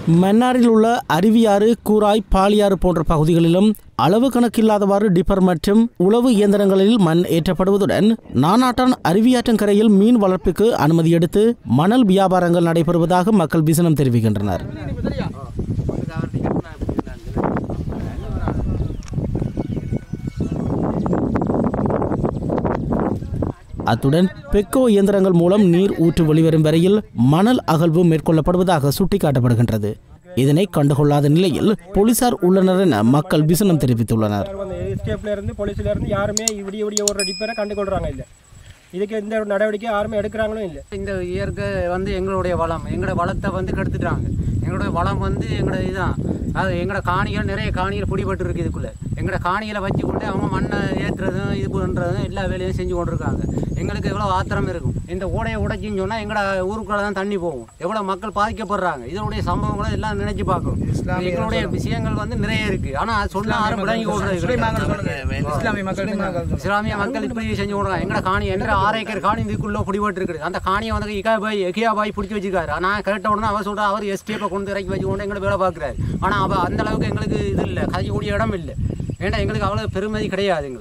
மன்னாரில் உள்ள அருவியாறு, கூராய், பாலியாறு போன்ற பகுதிகளிலும் அளவு கணக்கில்லாதவாறு டிப்பர் மற்றும் உழவு இயந்திரங்களில் மண் ஏற்றப்படுவதுடன் நானாட்டான் அருவியாற்றங்கரையில் மீன் வளர்ப்புக்கு அனுமதி எடுத்து மணல் வியாபாரங்கள் நடைபெறுவதாக மக்கள் விசனம் தெரிவிக்கின்றனர். அத்துடன் பெக்கோ இயந்திரங்கள் மூலம் நீர் ஊற்று வெளிவரும் வரையில் மணல் அகழ்வு மேற்கொள்ளப்படுவதாக சுட்டிக்காட்டப்படுகின்றது. இதனை கண்டுகொள்ளாத நிலையில் போலீசார் உள்ளனர் என மக்கள் விசனம் தெரிவித்துள்ளனர். யாருமே இதுக்கு எந்த நடவடிக்கை யாருமே எடுக்கிறாங்களும் இல்லை. இந்த இயற்கை எங்களுடைய வளம், எங்களோட வளத்தை கெடுத்துட்டாங்க. எங்களுடைய வளம் எங்களோட இதுதான். அது எங்களோட காணிகள் நிறைய காணிகள் பிடிபட்டு இருக்கு. இதுக்குள்ள எங்களோட காணிகளை வச்சு கொண்டு அவங்க மண்ணை ஏற்றுறதும் இது பண்ணுறதும் எல்லா வேலையும் செஞ்சு கொண்டிருக்காங்க. எங்களுக்கு எவ்வளோ ஆத்திரம் இருக்கும். இந்த ஓடையை உடைச்சின்னு சொன்னால் எங்களோட ஊருக்குள்ள தான் தண்ணி போகும். எவ்வளோ மக்கள் பாதிக்கப்படுறாங்க. இதனுடைய சம்பவங்களை எல்லாம் நினைச்சு பார்க்கணும். எங்களுடைய விஷயங்கள் நிறைய இருக்கு. ஆனால் சொன்னால் யாரும் விளங்கி கொடுறது. இஸ்லாமிய மக்கள் இப்படி செஞ்சு கொடுறாங்க. எங்களோட காணி என்ற 6 ஏக்கர் காணி இதுக்குள்ள பிடிபட்டு இருக்குது. அந்த காணியை எகியாபாய் பிடிச்சி வச்சுக்காரு. ஆனால் கேட்ட உடனே அவர் சொல்ற அவர் எஸ்டிஎப்பை கொண்டு இறக்கி வச்சு கொண்டு எங்களை வேலை பார்க்குறாரு. ஆனால் அந்த அளவுக்கு எங்களுக்கு இது இல்லை, கதைக்கூடிய இடம் இல்லை. ஏன்னா எங்களுக்கு அவ்வளோ பெருமதி கிடையாது.